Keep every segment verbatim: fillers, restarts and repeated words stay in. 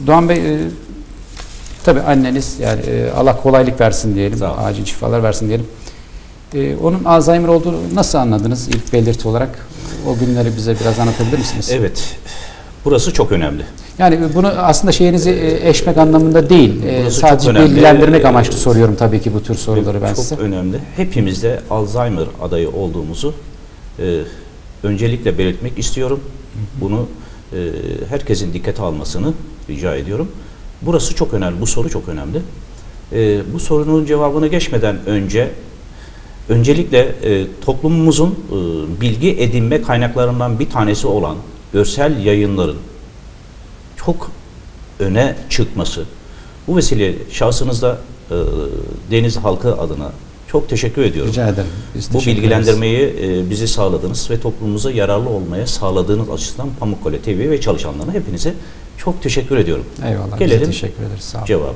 Doğan Bey, e, tabii anneniz, yani e, Allah kolaylık versin diyelim, acil şifalar versin diyelim. E, onun Alzheimer olduğunu nasıl anladınız ilk belirti olarak? O günleri bize biraz anlatabilir misiniz? Evet, burası çok önemli. Yani bunu aslında şeyinizi e, eşmek anlamında değil, e, sadece bilgilendirmek amaçlı soruyorum tabii ki bu tür soruları ben çok size. Çok önemli. Hepimizde Alzheimer adayı olduğumuzu e, öncelikle belirtmek istiyorum. Bunu e, herkesin dikkate almasını rica ediyorum. Burası çok önemli, bu soru çok önemli. E, bu sorunun cevabına geçmeden önce öncelikle e, toplumumuzun e, bilgi edinme kaynaklarından bir tanesi olan görsel yayınların çok öne çıkması, bu vesileyle şahsınızda e, Deniz halkı adına çok teşekkür ediyorum. Rica ederim. Biz bu bilgilendirmeyi e, bizi sağladınız ve toplumumuza yararlı olmaya sağladığınız açısından Pamukkale T V ve çalışanlarına hepinize çok teşekkür ediyorum. Eyvallah. Gelelim teşekkür ederiz. Sağ olun. Cevaba.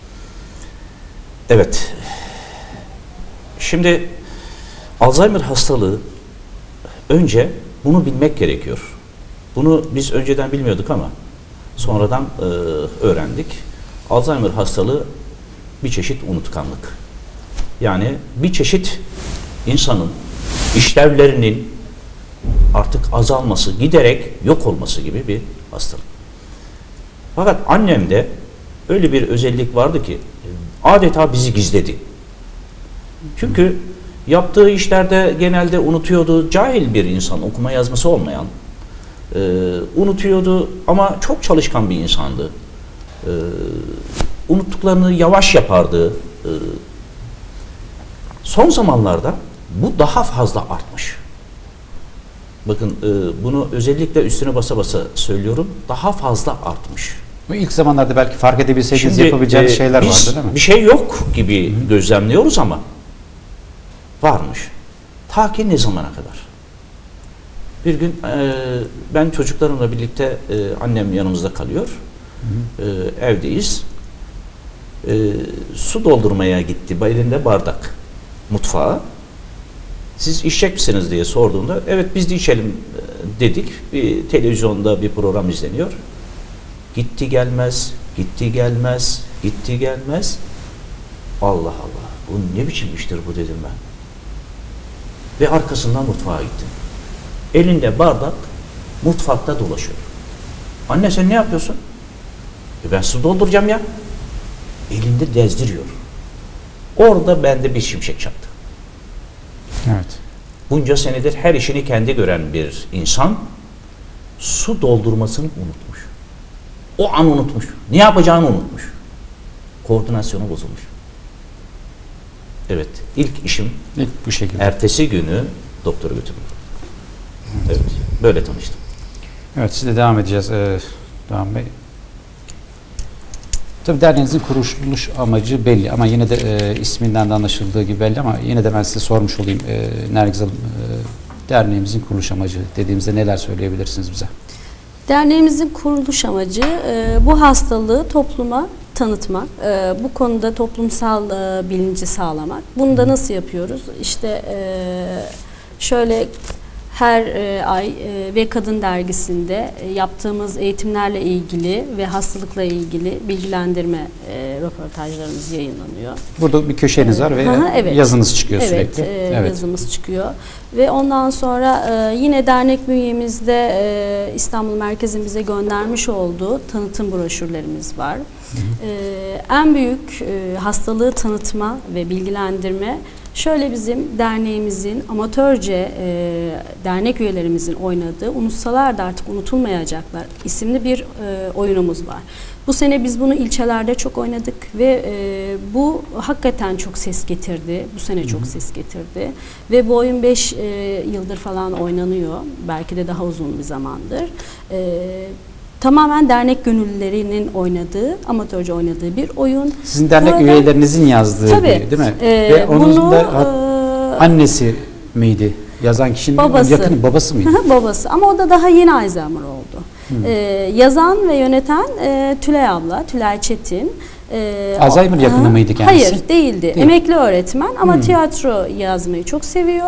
Evet. Şimdi Alzheimer hastalığı, önce bunu bilmek gerekiyor. Bunu biz önceden bilmiyorduk ama sonradan e, öğrendik. Alzheimer hastalığı bir çeşit unutkanlık. Yani bir çeşit insanın işlevlerinin artık azalması, giderek yok olması gibi bir hastalık. Fakat annemde öyle bir özellik vardı ki adeta bizi gizledi. Çünkü yaptığı işlerde genelde unutuyordu. Cahil bir insan, okuma yazması olmayan. Ee, unutuyordu ama çok çalışkan bir insandı. Ee, unuttuklarını yavaş yapardı. Ee, son zamanlarda bu daha fazla artmış. Bakın e, bunu özellikle üstüne basa basa söylüyorum. Daha fazla artmış. Bu ilk zamanlarda belki fark edebilseydiniz yapabileceğiniz e, şeyler biz vardı değil mi? Bir şey yok gibi Hı-hı. gözlemliyoruz ama varmış. Ta ki ne zamana kadar? Bir gün e, ben çocuklarımla birlikte e, annem yanımızda kalıyor. Hı hı. E, evdeyiz. E, su doldurmaya gitti. Elinde bardak. Mutfağa. Siz içecek misiniz diye sorduğunda evet biz de içelim dedik. Bir televizyonda bir program izleniyor. Gitti gelmez, gitti gelmez, gitti gelmez. Allah Allah. Bu ne biçim iştir bu dedim ben. Ve arkasından mutfağa gittim. Elinde bardak mutfakta dolaşıyor. Anne sen ne yapıyorsun? E ben su dolduracağım ya. Elinde dezdiriyor. Orada bende bir şimşek çaktı. Evet. Bunca senedir her işini kendi gören bir insan su doldurmasını unutmuş. O an unutmuş. Ne yapacağını unutmuş. Koordinasyonu bozulmuş. Evet. İlk işim İlk bu şekilde. Ertesi günü doktora götürdüm. Evet. Böyle tanıştım. Evet. Siz de devam edeceğiz ee, Doğan Bey. Tabii derneğinizin kuruluş amacı belli ama yine de e, isminden de anlaşıldığı gibi belli ama yine de ben size sormuş olayım. E, Nergiz Hanım, e, derneğimizin kuruluş amacı dediğimizde neler söyleyebilirsiniz bize? Derneğimizin kuruluş amacı e, bu hastalığı topluma tanıtmak, e, bu konuda toplumsal e, bilinci sağlamak. Bunu da nasıl yapıyoruz? İşte e, şöyle her e, ay e, ve Kadın Dergisi'nde e, yaptığımız eğitimlerle ilgili ve hastalıkla ilgili bilgilendirme e, röportajlarımız yayınlanıyor. Burada bir köşeniz var ve Aha, evet. yazınız çıkıyor evet, sürekli. E, evet, yazımız çıkıyor. Ve ondan sonra e, yine dernek bünyemizde e, İstanbul Merkez'in bize göndermiş olduğu tanıtım broşürlerimiz var. Hı hı. E, en büyük e, hastalığı tanıtma ve bilgilendirme şöyle bizim derneğimizin amatörce e, dernek üyelerimizin oynadığı Unutsalar da Artık Unutulmayacaklar isimli bir e, oyunumuz var. Bu sene biz bunu ilçelerde çok oynadık ve e, bu hakikaten çok ses getirdi. Bu sene çok ses getirdi. Ve bu oyun beş e, yıldır falan oynanıyor. Belki de daha uzun bir zamandır. E, tamamen dernek gönüllülerinin oynadığı, amatörce oynadığı bir oyun. Sizin dernek Burada, üyelerinizin yazdığı tabii, değil mi? E, ve onun bunu, da e, annesi miydi? Yazan kişinin babası. yakını babası mıydı? Babası ama o da daha yeni Alzheimer oldu. Hmm. Ee, yazan ve yöneten e, Tülay abla, Tülay Çetin. Ee, Alzheimer yakını mıydı kendisi? Hayır, değildi. Değil. Emekli öğretmen ama hmm. tiyatro yazmayı çok seviyor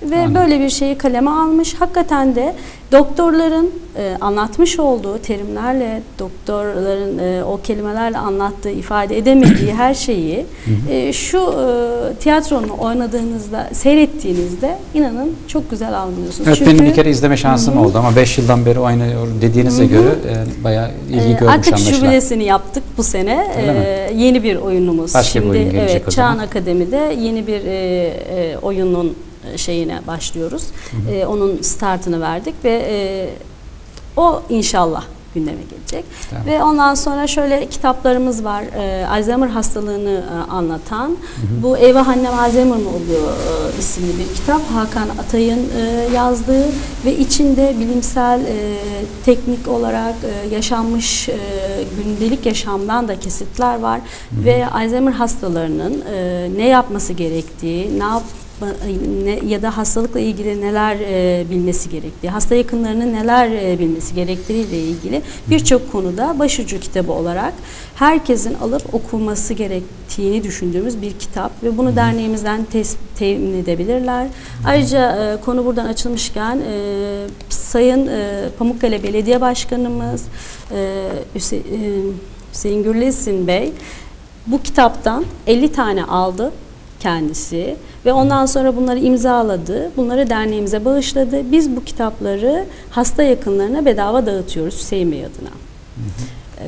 ve Anladım. böyle bir şeyi kaleme almış. Hakikaten de doktorların e, anlatmış olduğu terimlerle, doktorların e, o kelimelerle anlattığı, ifade edemediği her şeyi e, şu e, tiyatronun oynadığınızda, seyrettiğinizde inanın çok güzel anlıyorsunuz. Evet, Çünkü benim bir kere izleme şansım Hı hı. oldu ama beş yıldan beri oynuyor dediğinize Hı hı. göre e, bayağı ilgi Ee, görmüş Artık anlaşılan. jübilesini yaptık bu sene. Öyle mi? Ee, yeni bir oyunumuz. Başka bir Şimdi oyun gelecek evet o zaman. Çağan Akademi'de yeni bir e, e, oyunun şeyine başlıyoruz. E, onun startını verdik ve e, o inşallah gündeme gelecek. Tamam. Ve ondan sonra şöyle kitaplarımız var. E, Alzheimer hastalığını e, anlatan. Hı hı. Bu Eyvah Annem Alzheimer mı oluyor e, isimli bir kitap. Hakan Atay'ın e, yazdığı ve içinde bilimsel, e, teknik olarak e, yaşanmış e, gündelik yaşamdan da kesitler var. Hı hı. Ve Alzheimer hastalarının e, ne yapması gerektiği, ne yap Ne, ya da hastalıkla ilgili neler e, bilmesi gerektiği, hasta yakınlarının neler e, bilmesi gerektiğiyle ilgili birçok konuda başucu kitabı olarak herkesin alıp okuması gerektiğini düşündüğümüz bir kitap ve bunu Hı. derneğimizden tes- temin edebilirler. Hı. Ayrıca e, konu buradan açılmışken e, Sayın e, Pamukkale Belediye Başkanımız e, Hüse- e, Hüseyin Gürlesin Bey bu kitaptan elli tane aldı kendisi ve ondan sonra bunları imzaladı. Bunları derneğimize bağışladı. Biz bu kitapları hasta yakınlarına bedava dağıtıyoruz Hüseyin Bey adına. Hı hı. Ee,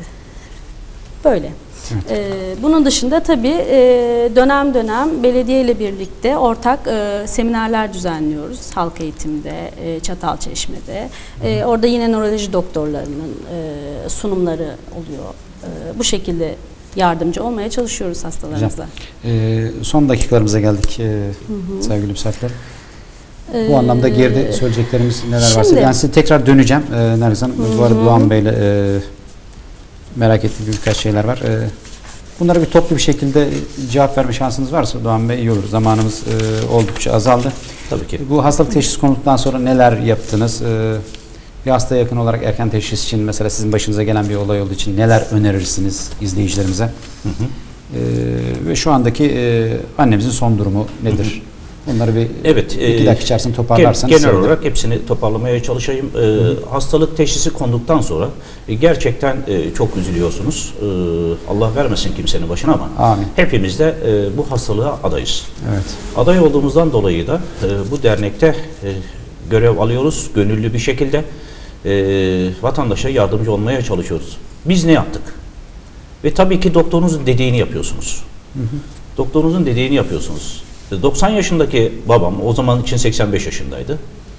böyle. Evet. Ee, bunun dışında tabii e, dönem dönem belediye ile birlikte ortak e, seminerler düzenliyoruz. Halk eğitimde, e, Çatalçeşme'de. E, orada yine nöroloji doktorlarının e, sunumları oluyor. E, bu şekilde yardımcı olmaya çalışıyoruz hastalarımıza. Ee, son dakikalarımıza geldik ee, hı hı. sevgili misafirler. Ee, Bu anlamda geride söyleyeceklerimiz neler şimdi, varsa. Yani size tekrar döneceğim ee, Nergiz Hanım. Bu arada Doğan Bey'le e, merak ettiğim birkaç şeyler var. E, bunlara bir toplu bir şekilde cevap verme şansınız varsa Doğan Bey iyi olur. Zamanımız e, oldukça azaldı. Tabii ki. Bu hastalık teşhis konulduktan sonra neler yaptınız? E, Bir hastaya yakın olarak erken teşhis için mesela sizin başınıza gelen bir olay olduğu için neler önerirsiniz izleyicilerimize? Hı hı. Ee, ve şu andaki e, annemizin son durumu nedir? Hı hı. Bunları bir evet, iki e, dakika içerisinde toparlarsanız. Genel sevinirim. olarak hepsini toparlamaya çalışayım. Ee, hı hı. Hastalık teşhisi konduktan sonra e, gerçekten e, çok üzülüyorsunuz. E, Allah vermesin kimsenin başına ama Amin. hepimiz de e, bu hastalığa adayız. Evet. Aday olduğumuzdan dolayı da e, bu dernekte e, görev alıyoruz gönüllü bir şekilde. E, vatandaşa yardımcı olmaya çalışıyoruz. Biz ne yaptık? Ve tabii ki doktorunuzun dediğini yapıyorsunuz. Hı hı. Doktorunuzun dediğini yapıyorsunuz. doksan yaşındaki babam o zaman için seksen beş yaşındaydı.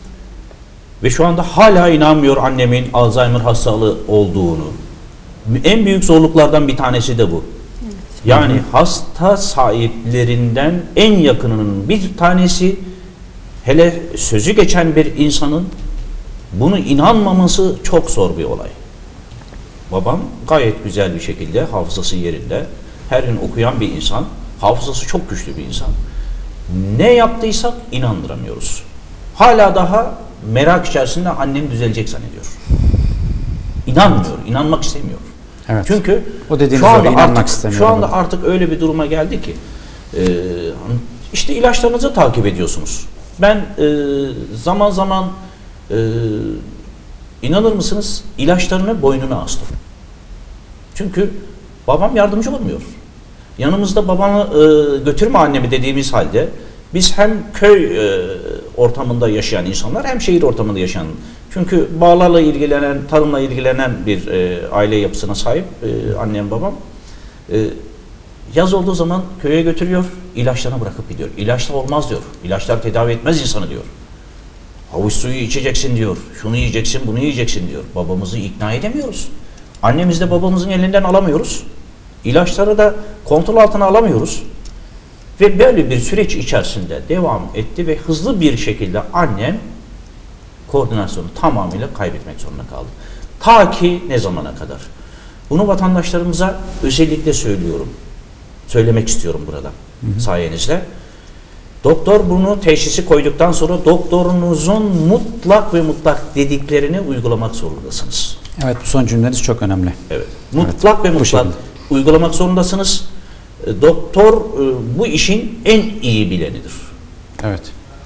Ve şu anda hala inanmıyor annemin Alzheimer hastalığı olduğunu. En büyük zorluklardan bir tanesi de bu. Evet. Yani hı hı. hasta sahiplerinden en yakınının bir tanesi, hele sözü geçen bir insanın bunu inanmaması çok zor bir olay. Babam gayet güzel bir şekilde hafızası yerinde, her gün okuyan bir insan, hafızası çok güçlü bir insan. Ne yaptıysak inandıramıyoruz. Hala daha merak içerisinde annem düzelecek zannediyor. İnanmıyor, inanmak istemiyor. Evet. Çünkü o şu anda artık şu anda artık öyle bir duruma geldi ki e, işte ilaçlarınızı takip ediyorsunuz. Ben e, zaman zaman Ee, inanır mısınız ilaçlarını boynuna astım. Çünkü babam yardımcı olmuyor. Yanımızda babamı e, götürme annemi dediğimiz halde biz hem köy e, ortamında yaşayan insanlar hem şehir ortamında yaşayan, çünkü bağlarla ilgilenen, tarımla ilgilenen bir e, aile yapısına sahip e, annem babam. E, yaz olduğu zaman köye götürüyor, ilaçlarını bırakıp gidiyor. İlaçla olmaz diyor. İlaçlar tedavi etmez insanı diyor. Havuç suyu içeceksin diyor. Şunu yiyeceksin, bunu yiyeceksin diyor. Babamızı ikna edemiyoruz. Annemizi de babamızın elinden alamıyoruz. İlaçları da kontrol altına alamıyoruz. Ve böyle bir süreç içerisinde devam etti ve hızlı bir şekilde annem koordinasyonu tamamıyla kaybetmek zorunda kaldı. Ta ki ne zamana kadar? Bunu vatandaşlarımıza özellikle söylüyorum. Söylemek istiyorum burada hı hı. sayenizde. Doktor bunu teşhisi koyduktan sonra doktorunuzun mutlak ve mutlak dediklerini uygulamak zorundasınız. Evet, bu son cümleniz çok önemli. Evet. Mutlak evet, ve mutlak uygulamak zorundasınız. Doktor bu işin en iyi bilenidir. Evet.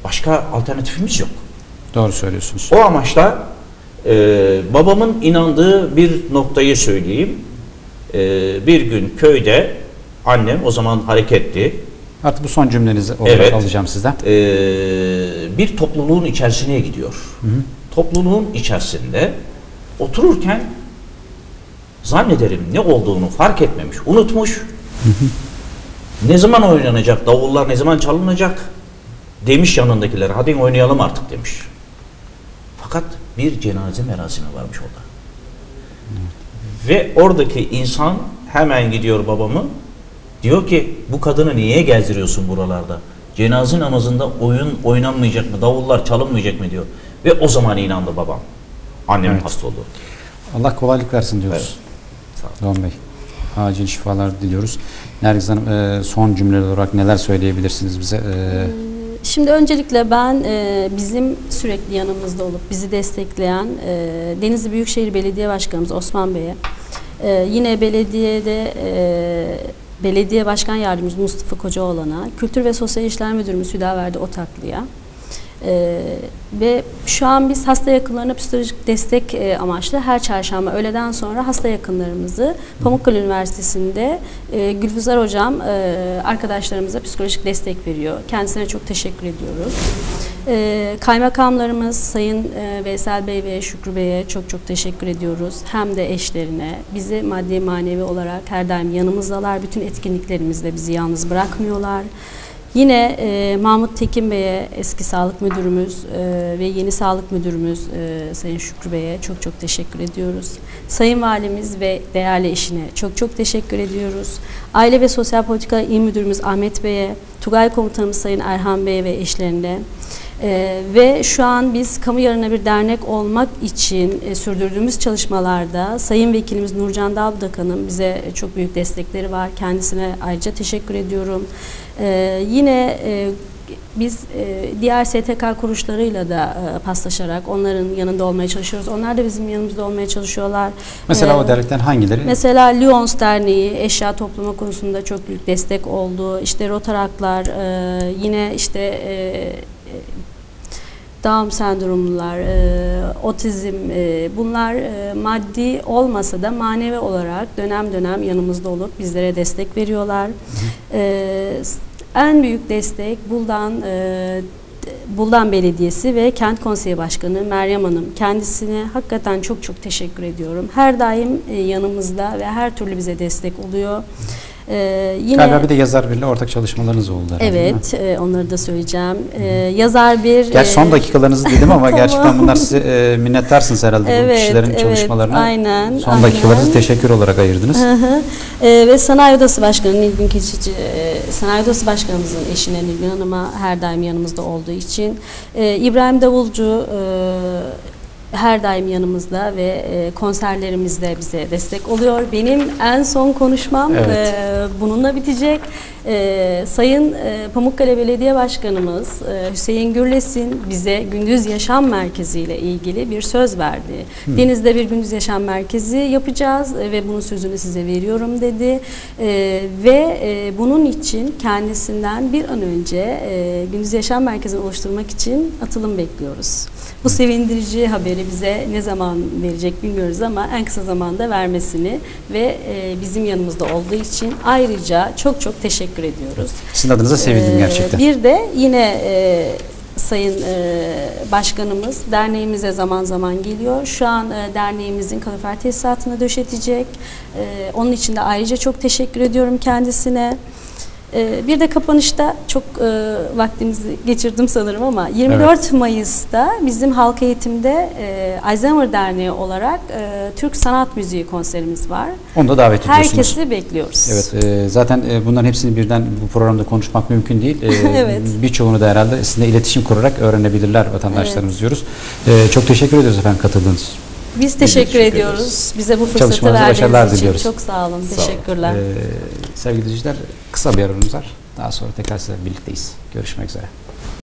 Başka alternatifimiz yok. Doğru söylüyorsunuz. O amaçla e, babamın inandığı bir noktayı söyleyeyim. E, bir gün köyde annem o zaman hareketli. Artık bu son cümlenizi olarak Evet. alacağım sizden. E, bir topluluğun içerisine gidiyor. Hı hı. Topluluğun içerisinde otururken zannederim ne olduğunu fark etmemiş, unutmuş. Hı hı. Ne zaman oynanacak, davullar ne zaman çalınacak demiş yanındakilere, hadi oynayalım artık demiş. Fakat bir cenaze merasimi varmış orada. Ve oradaki insan hemen gidiyor babamı, diyor ki bu kadını niye gezdiriyorsun buralarda? Cenaze namazında oyun oynanmayacak mı, davullar çalınmayacak mı diyor. Ve o zaman inandı babam. Annemin Evet. hasta olduğu. Allah kolaylık versin diyoruz. Evet. Sağ olun. Doğan Bey, acil şifalar diliyoruz. Nergiz Hanım, e, son cümleler olarak neler söyleyebilirsiniz bize? E, Şimdi öncelikle ben e, bizim sürekli yanımızda olup bizi destekleyen e, Denizli Büyükşehir Belediye Başkanımız Osman Bey'e, e, yine belediyede e, Belediye Başkan Yardımcımız Mustafa Kocaoğlan'a, Kültür ve Sosyal İşler Müdürümüz Hüdaverdi Otaklı'ya e, ve şu an biz hasta yakınlarına psikolojik destek e, amaçlı her çarşamba öğleden sonra hasta yakınlarımızı Pamukkale Üniversitesi'nde e, Gülfuzar Hocam e, arkadaşlarımıza psikolojik destek veriyor. Kendisine çok teşekkür ediyoruz. E, kaymakamlarımız Sayın e, Veysel Bey ve Şükrü Bey'e çok çok teşekkür ediyoruz. Hem de eşlerine. Bizi maddi manevi olarak her daim yanımızdalar. Bütün etkinliklerimizde bizi yalnız bırakmıyorlar. Yine e, Mahmut Tekin Bey'e, eski sağlık müdürümüz e, ve yeni sağlık müdürümüz e, Sayın Şükrü Bey'e çok çok teşekkür ediyoruz. Sayın Valimiz ve değerli eşine çok çok teşekkür ediyoruz. Aile ve Sosyal Politika İl Müdürümüz Ahmet Bey'e, Tugay Komutanımız Sayın Erhan Bey'e ve eşlerine Ee, ve şu an biz kamu yararına bir dernek olmak için e, sürdürdüğümüz çalışmalarda Sayın Vekilimiz Nurcan Dalbıdakan'ın bize çok büyük destekleri var. Kendisine ayrıca teşekkür ediyorum. Ee, yine e, biz e, diğer S T K kuruluşlarıyla da e, paslaşarak onların yanında olmaya çalışıyoruz. Onlar da bizim yanımızda olmaya çalışıyorlar. mesela Ee, o dernekten hangileri? Mesela Lyons Derneği eşya toplama konusunda çok büyük destek oldu. İşte Rotaraklar, e, yine işte e, Down sendromlular, e, otizm, e, bunlar e, maddi olmasa da manevi olarak dönem dönem yanımızda olup bizlere destek veriyorlar. E, en büyük destek Buldan e, Buldan Belediyesi ve Kent Konseyi Başkanı Meryem Hanım. Kendisine hakikaten çok çok teşekkür ediyorum. Her daim e, yanımızda ve her türlü bize destek oluyor. Ee, yine Galiba bir de yazar birle ortak çalışmalarınız oldu herhalde, değil mi? evet, e, onları da söyleyeceğim. E, yazar bir Gerçi son e, dakikalarınızı dedim ama Tamam. gerçekten bunlar size e, minnettarsınız herhalde bu Evet, kişilerin evet, çalışmalarına. aynen, Son aynen. dakikalarınızı teşekkür olarak ayırdınız. Hı hı. E, ve Sanayi Odası Başkanı Nilgün Keçici, e, Sanayi Odası Başkanımızın eşine Nilgün Hanım'a her daim yanımızda olduğu için, e, İbrahim Davulcu e, her daim yanımızda ve e, konserlerimizde bize destek oluyor. Benim en son konuşmam Evet. e, bununla bitecek. E, Sayın e, Pamukkale Belediye Başkanımız e, Hüseyin Gürles'in bize gündüz yaşam merkezi ile ilgili bir söz verdi. Hmm. Deniz'de bir gündüz yaşam merkezi yapacağız e, ve bunun sözünü size veriyorum dedi. E, ve e, bunun için kendisinden bir an önce e, gündüz yaşam merkezini oluşturmak için atılım bekliyoruz. Bu sevindirici haberi bize ne zaman verecek bilmiyoruz ama en kısa zamanda vermesini ve e, bizim yanımızda olduğu için ayrıca çok çok teşekkür ediyoruz. Sizin adınıza sevindim Ee, gerçekten. Bir de yine e, Sayın e, Başkanımız derneğimize zaman zaman geliyor. Şu an e, derneğimizin kalorifer tesisatını döşetecek. E, onun için de ayrıca çok teşekkür ediyorum kendisine. Bir de kapanışta çok e, vaktimizi geçirdim sanırım ama yirmi dört Evet. Mayıs'ta bizim halk eğitimde e, Alzheimer Derneği olarak e, Türk Sanat Müziği konserimiz var. Onu da davet ediyorsunuz. Herkesi bekliyoruz. Evet, e, zaten e, bunların hepsini birden bu programda konuşmak mümkün değil. E, Evet. Birçoğunu da herhalde sizinle iletişim kurarak öğrenebilirler vatandaşlarımız diyoruz. E, çok teşekkür ediyoruz efendim katıldığınız için. Biz teşekkür, teşekkür ediyoruz. ederiz. Bize bu fırsatı Çalışmanıza başarılar verdiğiniz için diliyoruz. çok sağ olun. Sağ olun. Teşekkürler. E, sevgili izleyiciler, kısa bir aramız var. Daha sonra tekrar sizlerle birlikteyiz. Görüşmek üzere.